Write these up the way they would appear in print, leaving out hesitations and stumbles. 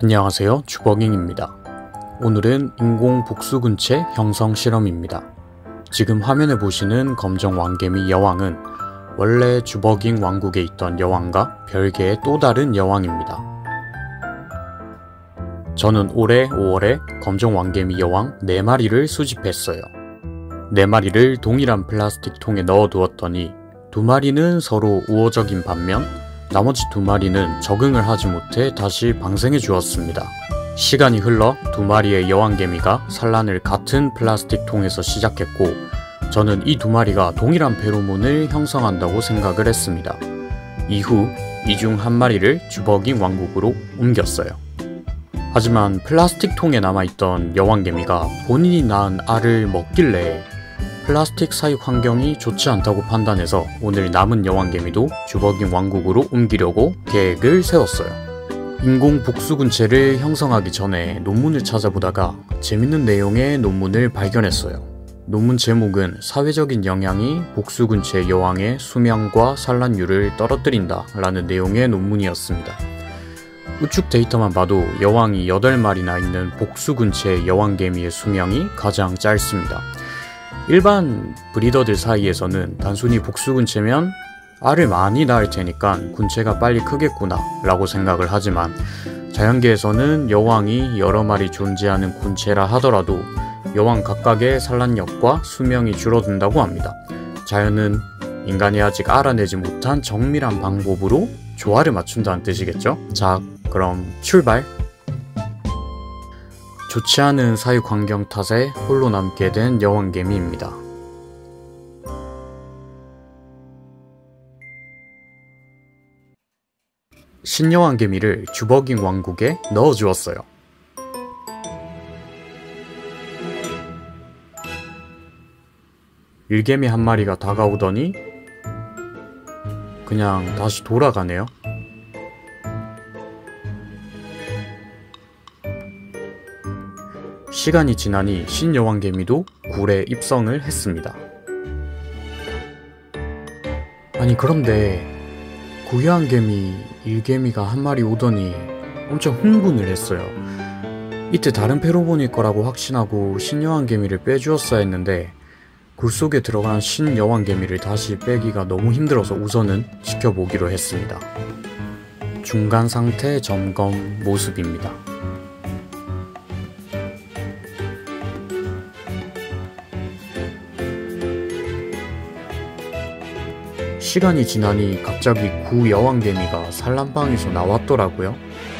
안녕하세요, 주버깅입니다. 오늘은 인공 복수군체 형성 실험입니다. 지금 화면에 보시는 검정 왕개미 여왕은 원래 주버깅 왕국에 있던 여왕과 별개의 또 다른 여왕입니다. 저는 올해 5월에 검정 왕개미 여왕 4마리를 수집했어요. 4마리를 동일한 플라스틱 통에 넣어두었더니 2마리는 서로 우호적인 반면 나머지 2마리는 적응을 하지 못해 다시 방생해 주었습니다. 시간이 흘러 2마리의 여왕개미가 산란을 같은 플라스틱 통에서 시작했고 저는 이 2마리가 동일한 페로몬을 형성한다고 생각을 했습니다. 이후 이 중 1마리를 주버깅 왕국으로 옮겼어요. 하지만 플라스틱 통에 남아있던 여왕개미가 본인이 낳은 알을 먹길래 플라스틱 사육 환경이 좋지 않다고 판단해서 오늘 남은 여왕개미도 주버깅 왕국으로 옮기려고 계획을 세웠어요. 인공 복수군체를 형성하기 전에 논문을 찾아보다가 재밌는 내용의 논문을 발견했어요. 논문 제목은 사회적인 영향이 복수군체 여왕의 수명과 산란율을 떨어뜨린다 라는 내용의 논문이었습니다. 우측 데이터만 봐도 여왕이 8마리나 있는 복수군체 여왕개미의 수명이 가장 짧습니다. 일반 브리더들 사이에서는 단순히 복수군체면 알을 많이 낳을 테니까 군체가 빨리 크겠구나 라고 생각을 하지만 자연계에서는 여왕이 여러 마리 존재하는 군체라 하더라도 여왕 각각의 산란력과 수명이 줄어든다고 합니다. 자연은 인간이 아직 알아내지 못한 정밀한 방법으로 조화를 맞춘다는 뜻이겠죠? 자, 그럼 출발! 좋지 않은 사육 환경 탓에 홀로 남게 된 여왕개미입니다. 신여왕개미를 주버깅 왕국에 넣어주었어요. 일개미 1마리가 다가오더니 그냥 다시 돌아가네요. 시간이 지나니 신여왕개미도 굴에 입성을 했습니다. 아니 그런데 구여왕개미 일개미가 1마리 오더니 엄청 흥분을 했어요. 이때 다른 페로몬일 거라고 확신하고 신여왕개미를 빼주었어야 했는데 굴 속에 들어간 신여왕개미를 다시 빼기가 너무 힘들어서 우선은 지켜보기로 했습니다. 중간 상태 점검 모습입니다. 시간이 지나니 갑자기 구여왕개미가 산란방에서 나왔더라고요.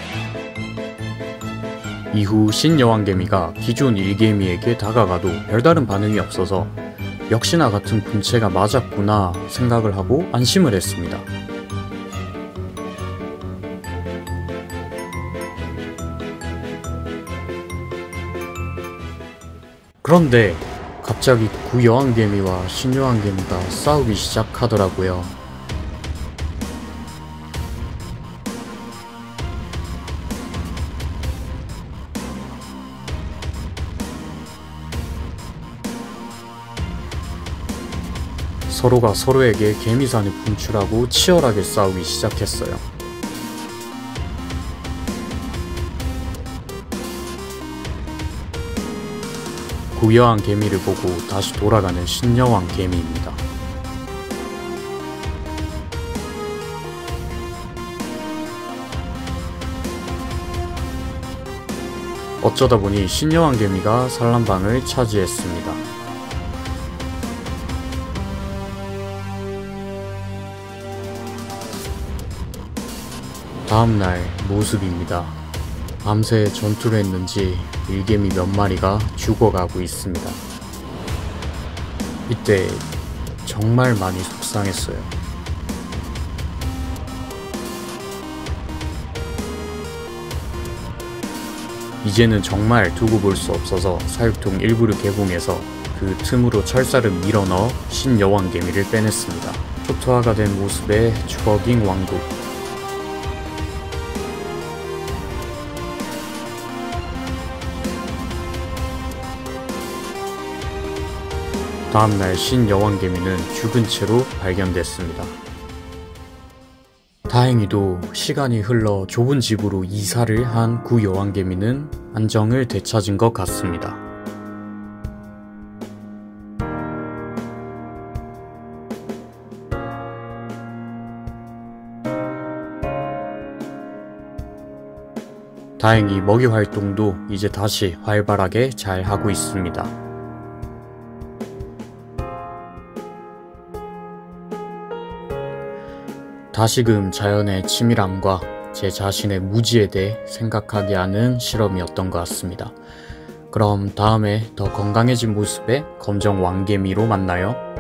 이후 신여왕개미가 기존 일개미에게 다가가도 별다른 반응이 없어서 역시나 같은 군체가 맞았구나 생각을 하고 안심을 했습니다. 그런데 갑자기 구여왕개미와 신여왕개미가 싸우기 시작하더라고요. 서로가 서로에게 개미산을 분출하고 치열하게 싸우기 시작했어요. 구여왕개미를 보고 다시 돌아가는 신여왕개미입니다. 어쩌다 보니 신여왕개미가 산란방을 차지했습니다. 다음날 모습입니다. 밤새 전투를 했는지 일개미 몇 마리가 죽어가고 있습니다. 이때 정말 많이 속상했어요. 이제는 정말 두고 볼 수 없어서 사육통 일부를 개봉해서 그 틈으로 철사를 밀어넣어 신여왕개미를 빼냈습니다. 초토화가 된 모습의 주버깅 왕국. 다음날 신여왕개미는 죽은 채로 발견됐습니다. 다행히도 시간이 흘러 좁은 집으로 이사를 한 구 여왕개미는 안정을 되찾은 것 같습니다. 다행히 먹이 활동도 이제 다시 활발하게 잘 하고 있습니다. 다시금 자연의 치밀함과 제 자신의 무지에 대해 생각하게 하는 실험이었던 것 같습니다. 그럼 다음에 더 건강해진 모습의 검정 왕개미로 만나요.